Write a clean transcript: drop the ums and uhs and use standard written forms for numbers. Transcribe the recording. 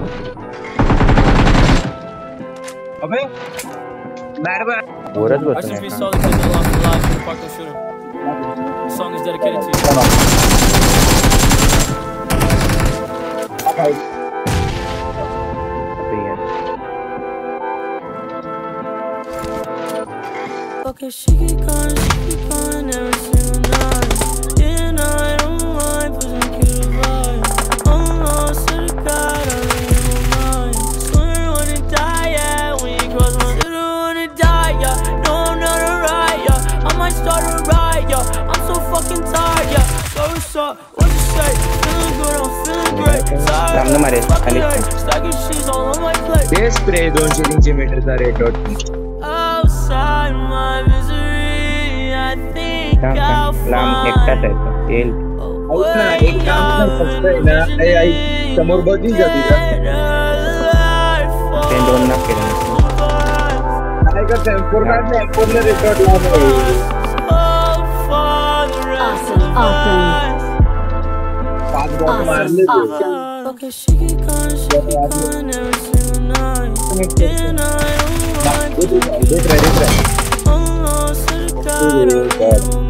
अबे merhaba. Rest in peace, all the kids that lost their lives in the Parkland shooting. This song is dedicated to you. Okay, she keep calling every single night. And I don't mind pushing you to vibe. Oh no, I swear to God, I really don't mind. Swear I wanna die, yeah. When you cross my swear I wanna die, yeah. No, I'm not alright, yeah. I might start a riot, yeah. I'm so fucking tired, yeah. So what's up? What you say? Feeling good, I'm feeling great. Tired, fucking hurt. Stacking cheese all on my plate. They spray 203 meter का rate dot Outside my misery, I think I'll find एक काम कर सकते हैं ना आई समोर बजी जाती है दोनों ना करें आई का टेम्पोर में रिकॉर्ड लाना है पांच बॉल मार ले Okay, she keep calling every single night. And I don't mind. देख रहे Oh no, I swear to God, I don't